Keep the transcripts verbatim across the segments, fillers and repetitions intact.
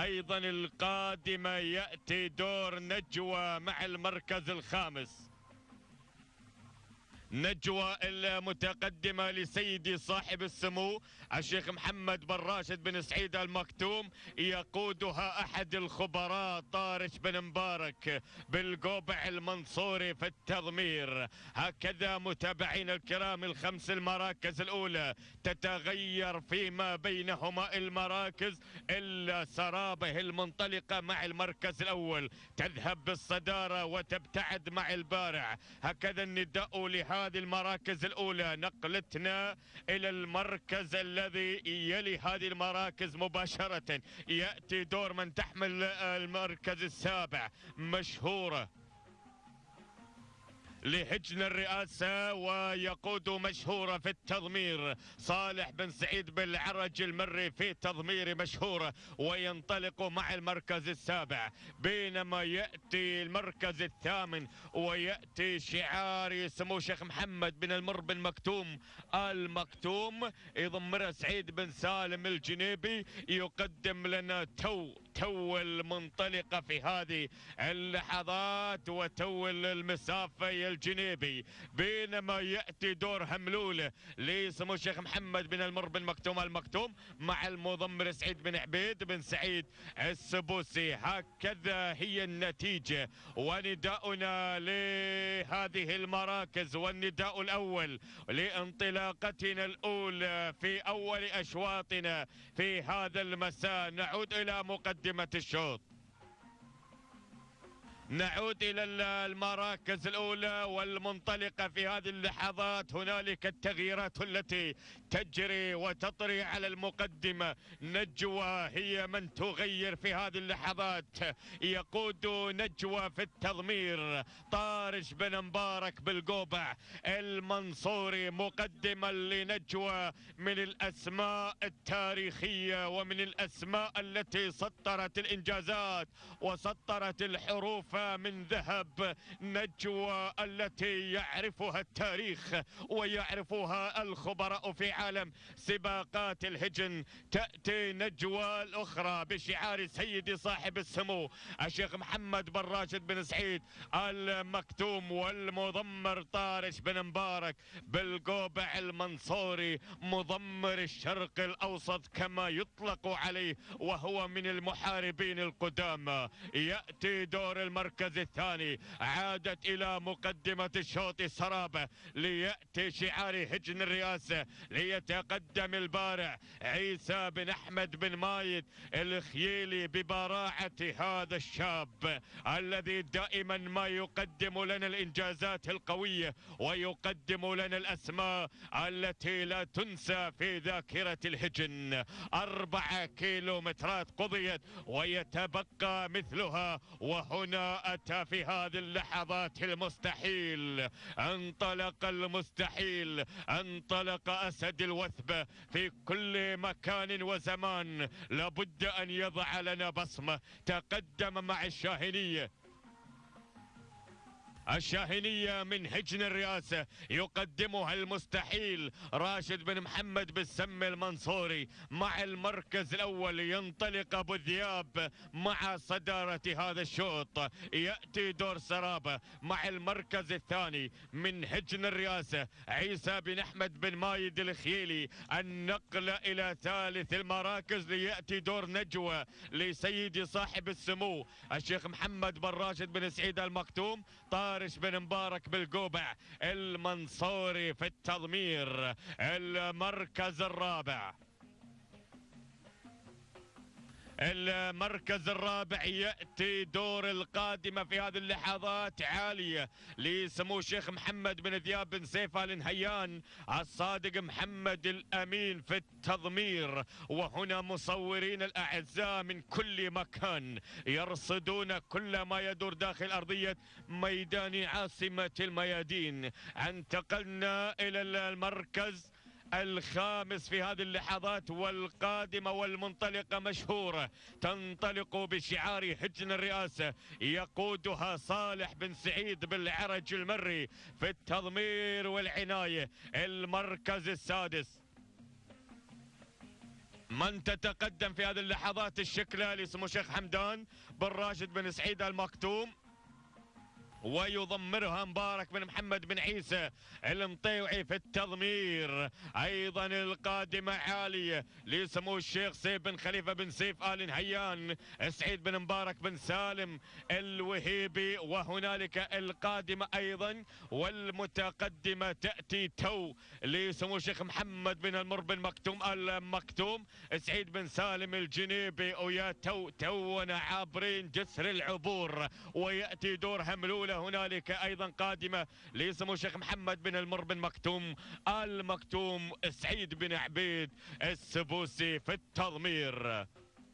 أيضا القادمة يأتي دور نجوى مع المركز الخامس. نجوى المتقدمة لسيدي صاحب السمو الشيخ محمد بن راشد بن سعيد المكتوم، يقودها أحد الخبراء طارش بن مبارك بالقوبع المنصوري في التضمير. هكذا متابعين الكرام الخمس المراكز الأولى تتغير فيما بينهما المراكز، إلا سرابه المنطلقة مع المركز الأول تذهب بالصدارة وتبتعد مع البارع. هكذا النداء لهذا هذه المراكز الأولى. نقلتنا إلى المركز الذي يلي هذه المراكز مباشرة، يأتي دور من تحمل المركز السابع مشهورة لهجن الرئاسة، ويقود مشهورة في التضمير صالح بن سعيد بالعرج المري في تضمير مشهورة، وينطلق مع المركز السابع. بينما يأتي المركز الثامن ويأتي شعار سمو الشيخ محمد بن المر بن مكتوم المكتوم، يضمره سعيد بن سالم الجنيبي، يقدم لنا تو تو المنطلقة في هذه اللحظات وتو المسافة الجنيبي. بينما يأتي دور هملولة لسمو الشيخ محمد بن المر بن مكتوم المكتوم مع المضمر سعيد بن عبيد بن سعيد السبوسي. هكذا هي النتيجة ونداؤنا لهذه المراكز، والنداء الأول لانطلاقتنا الأولى في أول أشواطنا في هذا المساء. نعود إلى مقدمة الشوط، نعود إلى المراكز الأولى والمنطلقة في هذه اللحظات. هنالك التغييرات التي تجري وتطري على المقدمة. نجوى هي من تغير في هذه اللحظات، يقود نجوى في التضمير طارش بن مبارك بالقوبع المنصوري مقدما لنجوى، من الأسماء التاريخية ومن الأسماء التي سطرت الإنجازات وسطرت الحروف من ذهب. نجوى التي يعرفها التاريخ ويعرفها الخبراء في عالم سباقات الهجن. تأتي نجوى الأخرى بشعار سيدي صاحب السمو الشيخ محمد بن راشد بن سعيد المكتوم والمضمر طارش بن مبارك بالقوبع المنصوري مضمر الشرق الأوسط كما يطلق عليه، وهو من المحاربين القدامى. يأتي دور المركز الثاني، عادت إلى مقدمة الشوط السرابة ليأتي شعار هجن الرئاسة، ليتقدم البارع عيسى بن أحمد بن مايد الخييلي ببراعة هذا الشاب الذي دائما ما يقدم لنا الإنجازات القوية ويقدم لنا الأسماء التي لا تنسى في ذاكرة الهجن. أربعة كيلومترات قضيت ويتبقى مثلها، وهنا أتى في هذه اللحظات المستحيل. انطلق المستحيل، انطلق أسد الوثبة في كل مكان وزمان، لابد أن يضع لنا بصمة. تقدم مع الشاهنية، الشاهنية من هجن الرئاسة يقدمها المستحيل راشد بن محمد بالسم المنصوري مع المركز الأول. ينطلق أبو ذياب مع صدارة هذا الشوط. يأتي دور سرابة مع المركز الثاني من هجن الرئاسة عيسى بن أحمد بن مايد الخييلي. النقل إلى ثالث المراكز ليأتي دور نجوى لسيدي صاحب السمو الشيخ محمد بن راشد بن سعيد المكتوم طارش بن مبارك بالقوبع المنصوري في التضمير. المركز الرابع، المركز الرابع يأتي دور القادمة في هذه اللحظات عالية لسمو الشيخ محمد بن ذياب بن سيف آل نهيان الصادق محمد الأمين في التضمير. وهنا مصورين الأعزاء من كل مكان يرصدون كل ما يدور داخل أرضية ميدان عاصمة الميادين. انتقلنا إلى المركز الخامس في هذه اللحظات، والقادمة والمنطلقة مشهورة، تنطلق بشعار هجن الرئاسة، يقودها صالح بن سعيد بالعرج المري في التضمير والعناية. المركز السادس من تتقدم في هذه اللحظات الشكلة لسمو الشيخ حمدان بن راشد بن سعيد المكتوم، ويضمرها مبارك بن محمد بن عيسى المطيوعي في التضمير. ايضا القادمه عاليه لسمو الشيخ سيف بن خليفه بن سيف ال نهيان، سعيد بن مبارك بن سالم الوهيبي. وهنالك القادمه ايضا والمتقدمه تاتي تو لسمو الشيخ محمد بن المر بن مكتوم المكتوم، سعيد بن سالم الجنيبي. ويا تو تونا عابرين جسر العبور، وياتي دور هملوله. هنالك ايضا قادمه لسمو الشيخ محمد بن المر بن مكتوم المكتوم، سعيد بن عبيد السبوسي في التضمير.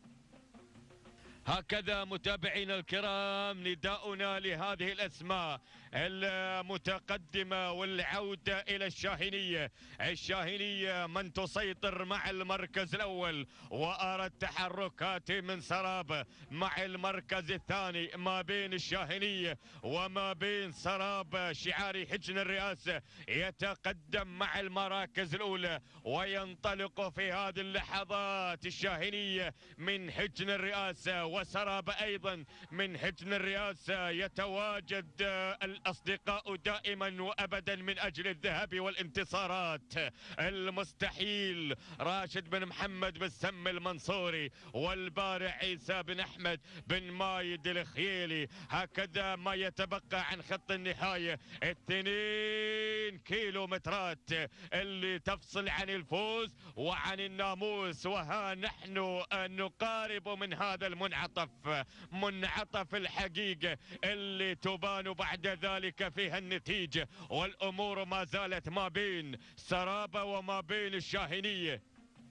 هكذا متابعينا الكرام نداؤنا لهذه الاسماء المتقدمه والعوده الى الشاهينيه. الشاهينيه من تسيطر مع المركز الاول، وارى التحركات من سراب مع المركز الثاني ما بين الشاهينيه وما بين سراب شعاري حجن الرئاسه، يتقدم مع المراكز الاولى وينطلق في هذه اللحظات الشاهينيه من حجن الرئاسه، وسراب ايضا من حجن الرئاسه. يتواجد الاصدقاء دائما وابدا من اجل الذهاب والانتصارات. المستحيل راشد بن محمد بن سم المنصوري، والبارع عيسى بن احمد بن مايد الخييلي. هكذا ما يتبقى عن خط النهايه اثنين كيلو مترات اللي تفصل عن الفوز وعن الناموس. وها نحن نقارب من هذا المنعطف، منعطف الحقيقه اللي تبان بعد ذلك فيها النتيجه، والامور ما زالت ما بين سرابه وما بين الشاهينيه.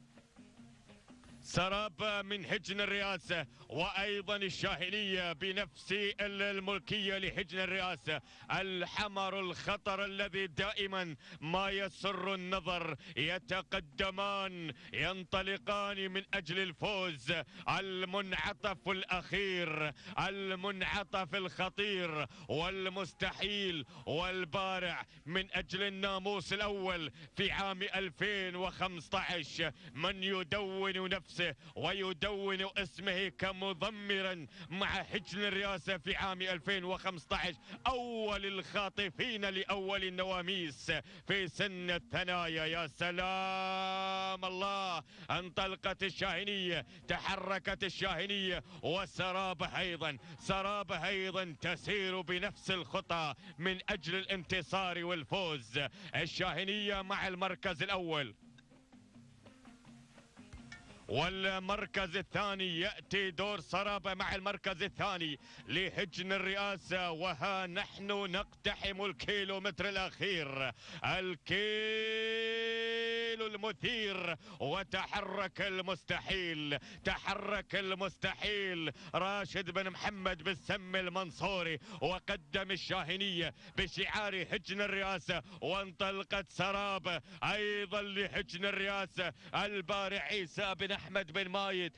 سراب من حجن الرئاسة وأيضا الشاهينية بنفس الملكية لحجن الرئاسة. الحمر الخطر الذي دائما ما يسر النظر يتقدمان، ينطلقان من أجل الفوز. المنعطف الأخير، المنعطف الخطير والمستحيل والبارع من أجل الناموس الأول في عام ألفين وخمسة عشر، من يدون نفسه ويدون اسمه كمضمرا مع حجن الرئاسة في عام ألفين وخمسة عشر، أول الخاطفين لأول النواميس في سن الثنايا. يا سلام الله، انطلقت الشاهينية، تحركت الشاهينية، وسرابة أيضا سرابة أيضا تسير بنفس الخطى من أجل الانتصار والفوز. الشاهينية مع المركز الأول، والمركز الثاني يأتي دور سرابة مع المركز الثاني لحجن الرئاسة. وها نحن نقتحم الكيلومتر الأخير، الكيلو المثير، وتحرك المستحيل، تحرك المستحيل. راشد بن محمد بن سم المنصوري وقدم الشاهينية بشعار حجن الرئاسة، وانطلقت سرابة أيضا لحجن الرئاسة. البارع عيسى بن أحمد بن مايد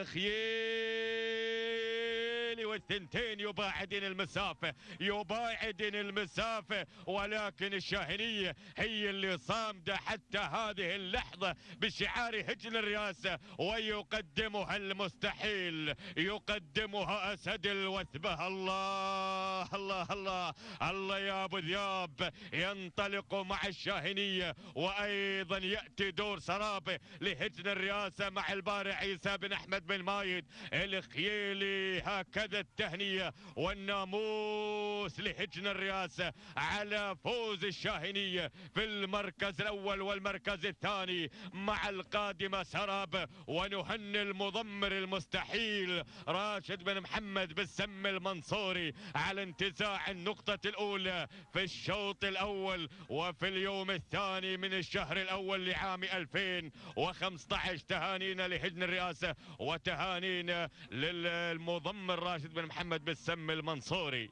الخييلي، والثنتين يباعدين المسافة، يباعدين المسافة، ولكن الشاهينية هي اللي صامدة حتى هذه اللحظة بشعار حجن الرئاسة، ويقدمها المستحيل، يقدمها أسد الوثبة. الله الله الله الله يا أبو ذياب، ينطلق مع الشاهينية، وأيضا يأتي دور سرابة لحجن الرئاسة مع البارع عيسى بن أحمد بن مايد الخييلي. هكذا التهنئة والناموس لحجن الرئاسة على فوز الشاهينية في المركز الأول والمركز الثاني مع القادمة سراب. ونهني المضمر المستحيل راشد بن محمد بن سم المنصوري على انتزاع النقطة الأولى في الشوط الأول وفي اليوم الثاني من الشهر الأول لعام ألفين وخمسة عشر. تهانينا لحجن الرئاسة وتهانينا للمضمر راشد بن محمد بن سم المنصوري.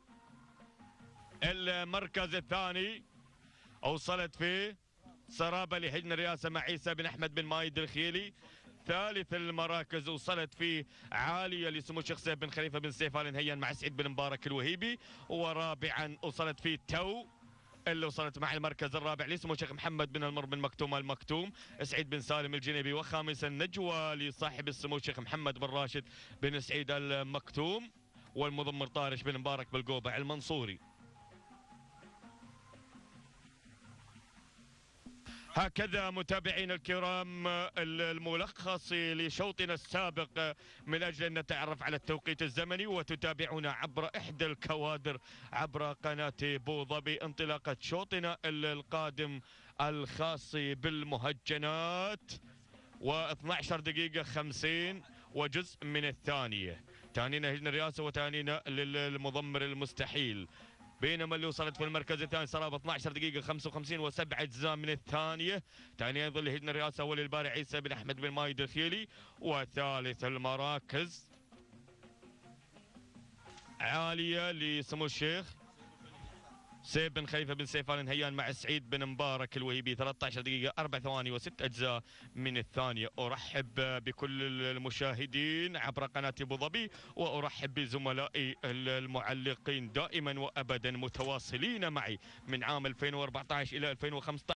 المركز الثاني أوصلت فيه سرابة لحجن الرئاسة مع عيسى بن أحمد بن مايد الخييلي. ثالث المراكز وصلت فيه عالية لسمو الشيخ سيف بن خليفة بن سيف ال نهيان مع سعيد بن مبارك الوهيبي. ورابعا وصلت فيه تو اللي وصلت مع المركز الرابع لسمو الشيخ محمد بن المر بن مكتوم المكتوم، سعيد بن سالم الجنيبي. وخامسا نجوى لصاحب السمو الشيخ محمد بن راشد بن سعيد المكتوم، والمضمر طارش بن مبارك بالقوبع المنصوري. هكذا متابعينا الكرام الملخص لشوطنا السابق من أجل أن نتعرف على التوقيت الزمني، وتتابعنا عبر إحدى الكوادر عبر قناة بوظبي انطلاقة شوطنا القادم الخاص بالمهجنات، و12 دقيقة خمسين وجزء من الثانية. تانينا هجن الرئاسة وتانينا للمضمر المستحيل، بينما اللي وصلت في المركز الثاني صار ب اثنعش دقيقة خمسة وخمسين وسبع اجزاء من الثانية. ثاني يظل هجن الرئاسة ولي الباري عيسى بن احمد بن مايد الخيلي. وثالث المراكز عالية لسمو الشيخ سيف بن خليفة بن سيفان الهيان مع سعيد بن مبارك الوهيبي، ثلاث عشرة دقيقة أربع ثواني وست أجزاء من الثانية. أرحب بكل المشاهدين عبر قناة أبو ظبي، وأرحب بزملائي المعلقين دائما وأبدا متواصلين معي من عام ألفين وأربعة عشر إلى ألفين وخمسة عشر.